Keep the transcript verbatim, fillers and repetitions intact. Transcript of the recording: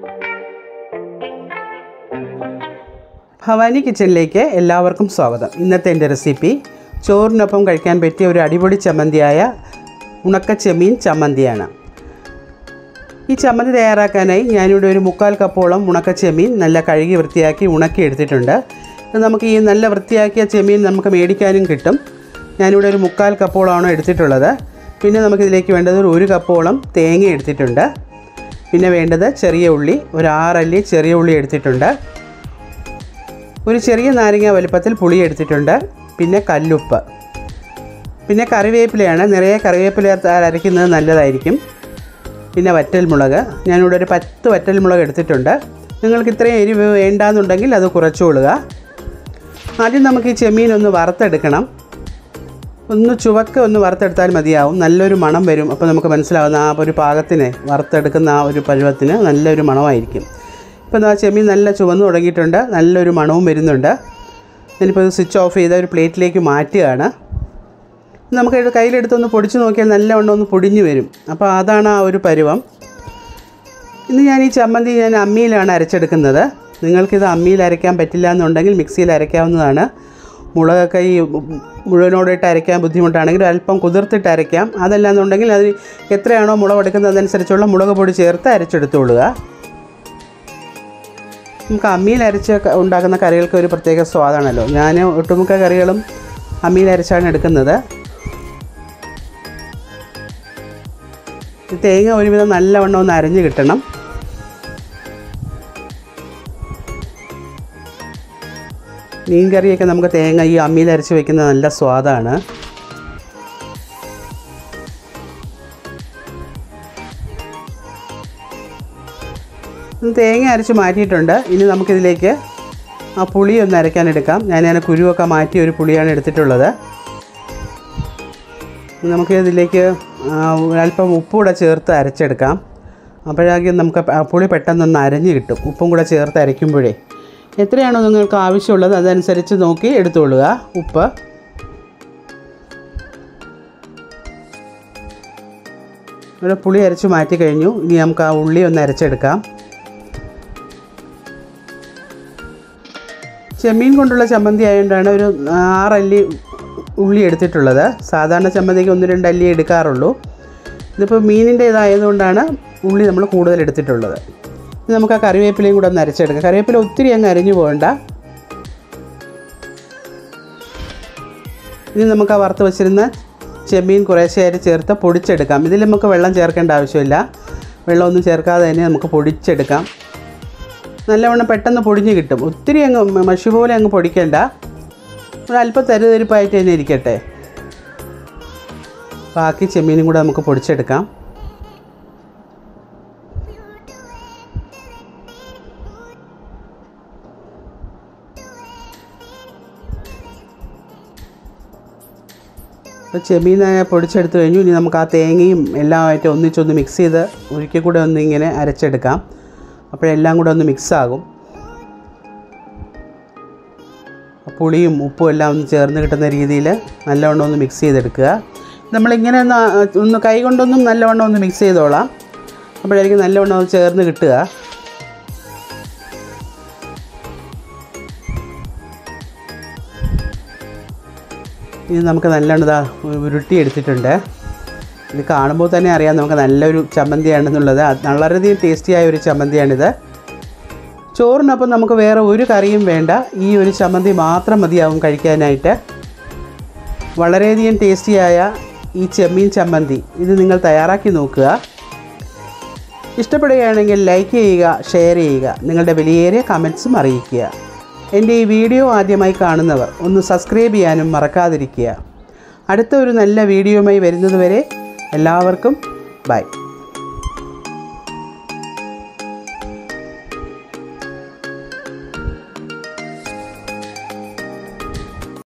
ഭവാനി കിച്ചണിലേക്ക് എല്ലാവർക്കും സ്വാഗതം. ഇന്നത്തെ എൻ്റെ റെസിപ്പി ചോറിനൊപ്പം കഴിക്കാൻ പറ്റിയ ഒരു അടിപൊളി ചമ്മന്തിയായ ഉണക്ക ചെമ്മീൻ ചമ്മന്തിയാണ്. ഈ ചമ്മന്തി തയ്യാറാക്കാനായി ഞാനിവിടെ ഒരു മുക്കാൽ കപ്പോളം ഉണക്ക ചെമ്മീൻ നല്ല കഴുകി വൃത്തിയാക്കി ഉണക്കി എടുത്തിട്ടുണ്ട്. നമുക്ക് ഈ നല്ല വൃത്തിയാക്കിയ ചെമ്മീൻ നമുക്ക് മേടിക്കാനും കിട്ടും. ഞാനിവിടെ ഒരു മുക്കാൽ കപ്പോളമാണ് എടുത്തിട്ടുള്ളത്. പിന്നെ നമുക്കിതിലേക്ക് വേണ്ടത് ഒരു കപ്പോളം തേങ്ങ എടുത്തിട്ടുണ്ട്. പിന്നെ വേണ്ടത് ചെറിയ ഉള്ളി, ഒരു ആറല്ലി ചെറിയ ഉള്ളി എടുത്തിട്ടുണ്ട്. ഒരു ചെറിയ നാരങ്ങ വലുപ്പത്തിൽ പുളി എടുത്തിട്ടുണ്ട്. പിന്നെ കല്ലുപ്പ്, പിന്നെ കറിവേപ്പിലയാണ്. നിറയെ കറിവേപ്പില അരയ്ക്കുന്നത് നല്ലതായിരിക്കും. പിന്നെ വറ്റൽമുളക്, ഞാനിവിടെ ഒരു പത്ത് വറ്റൽമുളക് എടുത്തിട്ടുണ്ട്. നിങ്ങൾക്ക് ഇത്രയും എരിവ് വേണ്ടാന്നുണ്ടെങ്കിൽ അത് കുറച്ചുകൊള്ളുക. ആദ്യം നമുക്ക് ഈ ചെമ്മീൻ ഒന്ന് വറുത്തെടുക്കണം. ഒന്ന് ചുവക്ക് ഒന്ന് വറുത്തെടുത്താൽ മതിയാവും. നല്ലൊരു മണം വരും. അപ്പോൾ നമുക്ക് മനസ്സിലാവുന്ന ആ ഒരു പാകത്തിന് വറുത്തെടുക്കുന്ന ആ ഒരു പരുവത്തിന് നല്ലൊരു മണമായിരിക്കും. ഇപ്പോൾ ആ ചെമ്മീൻ നല്ല ചുവന്ന് തുടങ്ങിയിട്ടുണ്ട്. നല്ലൊരു മണവും വരുന്നുണ്ട്. ഞാനിപ്പോൾ ഇത് സ്വിച്ച് ഓഫ് ചെയ്ത ഒരു പ്ലേറ്റിലേക്ക് മാറ്റുകയാണ്. നമുക്ക് കയ്യിലെടുത്തൊന്ന് പൊടിച്ച് നോക്കിയാൽ നല്ലവണ്ണം ഒന്ന് പൊടിഞ്ഞു വരും. അപ്പോൾ അതാണ് ആ ഒരു പരുവം. ഇന്ന് ഞാൻ ഈ ചമ്മന്തി ഞാൻ അമ്മിയിലാണ് അരച്ചെടുക്കുന്നത്. നിങ്ങൾക്കിത് അമ്മിയിൽ അരയ്ക്കാൻ പറ്റില്ല എന്നുണ്ടെങ്കിൽ മിക്സിയിൽ അരയ്ക്കാവുന്നതാണ്. മുളകൊക്കെ ഈ മുഴുവനോടിട്ട് അരയ്ക്കാൻ ബുദ്ധിമുട്ടാണെങ്കിൽ അല്പം കുതിർത്തിട്ട് അരയ്ക്കാം. അതല്ല എന്നുണ്ടെങ്കിൽ അത് എത്രയാണോ മുളക് എടുക്കുന്നത് അതനുസരിച്ചുള്ള മുളക് പൊടി ചേർത്ത് അരച്ചെടുത്തുകൊള്ളുക. നമുക്ക് അമ്മിയിൽ അരച്ച് ഉണ്ടാക്കുന്ന കറികൾക്ക് ഒരു പ്രത്യേക സ്വാദാണല്ലോ. ഞാൻ ഒട്ടുമിക്ക കറികളും അമ്മിയിൽ അരച്ചാണ് എടുക്കുന്നത്. തേങ്ങ ഒരുവിധം നല്ലവണ്ണം ഒന്ന് അരഞ്ഞ് കിട്ടണം. മീൻ കറിയൊക്കെ നമുക്ക് തേങ്ങ ഈ അമ്മിയിൽ അരച്ച് വയ്ക്കുന്നത് നല്ല സ്വാദാണ്. തേങ്ങ അരച്ച് മാറ്റിയിട്ടുണ്ട്. ഇനി നമുക്കിതിലേക്ക് ആ പുളി ഒന്ന് അരയ്ക്കാനെടുക്കാം. ഞാൻ ഞാൻ കുരുവൊക്കെ മാറ്റി ഒരു പുളിയാണ് എടുത്തിട്ടുള്ളത്. നമുക്കിതിലേക്ക് അല്പം ഉപ്പ് കൂടെ ചേർത്ത് അരച്ചെടുക്കാം. അപ്പോഴേക്കും നമുക്ക് പുളി പെട്ടെന്നൊന്ന് അരഞ്ഞ് കിട്ടും. ഉപ്പും കൂടെ ചേർത്ത് അരയ്ക്കുമ്പോഴേ എത്രയാണോ നിങ്ങൾക്ക് ആവശ്യമുള്ളത് അതനുസരിച്ച് നോക്കി എടുത്തുകൊള്ളുക. ഉപ്പ് ഇവിടെ പുളി അരച്ച് മാറ്റി കഴിഞ്ഞു. ഇനി നമുക്ക് ആ ഉള്ളി ഒന്ന് അരച്ചെടുക്കാം. ചെമ്മീൻ കൊണ്ടുള്ള ചമ്മന്തി ആയതുകൊണ്ടാണ് ഒരു ആറല്ലി ഉള്ളി എടുത്തിട്ടുള്ളത്. സാധാരണ ചമ്മന്തിക്ക് ഒന്ന് രണ്ട് അല്ലി എടുക്കാറുള്ളൂ. ഇതിപ്പോൾ മീനിൻ്റെ ഇതായതുകൊണ്ടാണ് ഉള്ളി നമ്മൾ കൂടുതൽ എടുത്തിട്ടുള്ളത്. ഇനി നമുക്ക് ആ കറിവേപ്പിലയും കൂടെ ഒന്ന് അരച്ചെടുക്കാം. കറിവേപ്പില ഒത്തിരി അങ്ങ് അരിഞ്ഞു പോകണ്ട. ഇനി നമുക്ക് ആ വറുത്ത് വെച്ചിരുന്ന ചെമ്മീൻ കുറേശ്ശെയായിട്ട് ചേർത്ത് പൊടിച്ചെടുക്കാം. ഇതിൽ നമുക്ക് വെള്ളം ചേർക്കേണ്ട ആവശ്യമില്ല. വെള്ളമൊന്നും ചേർക്കാതെ തന്നെ നമുക്ക് പൊടിച്ചെടുക്കാം. നല്ലവണ്ണം പെട്ടെന്ന് പൊടിഞ്ഞ് കിട്ടും. ഒത്തിരി അങ്ങ് മഷി പോലെ അങ്ങ് പൊടിക്കേണ്ട. ഒരല്പം തരുതരിപ്പായിട്ട് തന്നെ ഇരിക്കട്ടെ. ബാക്കി ചെമ്മീനും കൂടെ നമുക്ക് പൊടിച്ചെടുക്കാം. അപ്പോൾ ചെമ്മീൻ പൊടിച്ചെടുത്ത് കഴിഞ്ഞു. ഇനി നമുക്ക് ആ തേങ്ങയും എല്ലാമായിട്ട് ഒന്നിച്ചൊന്ന് മിക്സ് ചെയ്ത് ഒരിക്കൽ കൂടെ ഒന്ന് ഇങ്ങനെ അരച്ചെടുക്കാം. അപ്പോഴെല്ലാം കൂടെ ഒന്ന് മിക്സാകും. പുളിയും ഉപ്പും എല്ലാം ഒന്ന് ചേർന്ന് കിട്ടുന്ന രീതിയിൽ നല്ലവണ്ണം ഒന്ന് മിക്സ് ചെയ്തെടുക്കുക. നമ്മളിങ്ങനെ ഒന്ന് ഒന്ന് കൈ കൊണ്ടൊന്നും നല്ലവണ്ണം ഒന്ന് മിക്സ് ചെയ്തോളാം. അപ്പോഴായിരിക്കും നല്ലവണ്ണം ഒന്ന് ചേർന്ന് കിട്ടുക. ഇത് നമുക്ക് നല്ലോണം ഇതാ ഉരുട്ടി എടുത്തിട്ടുണ്ട്. ഇത് കാണുമ്പോൾ തന്നെ അറിയാം നമുക്ക് നല്ലൊരു ചമ്മന്തിയാണെന്നുള്ളത്. വളരെയധികം ടേസ്റ്റിയായ ഒരു ചമ്മന്തിയാണിത്. ചോറിനൊപ്പം നമുക്ക് വേറെ ഒരു കറിയും വേണ്ട. ഈ ഒരു ചമ്മന്തി മാത്രം മതിയാവും കഴിക്കാനായിട്ട്. വളരെയധികം ടേസ്റ്റിയായ ഈ ചെമ്മീൻ ചമ്മന്തി ഇത് നിങ്ങൾ തയ്യാറാക്കി നോക്കുക. ഇഷ്ടപ്പെടുകയാണെങ്കിൽ ലൈക്ക് ചെയ്യുക, ഷെയർ ചെയ്യുക, നിങ്ങളുടെ വിലയേറിയ കമൻസും അറിയിക്കുക. എൻ്റെ ഈ വീഡിയോ ആദ്യമായി കാണുന്നവർ ഒന്ന് സബ്സ്ക്രൈബ് ചെയ്യാനും മറക്കാതിരിക്കുക. അടുത്ത ഒരു നല്ല വീഡിയോയുമായി വരുന്നതുവരെ എല്ലാവർക്കും ബൈ.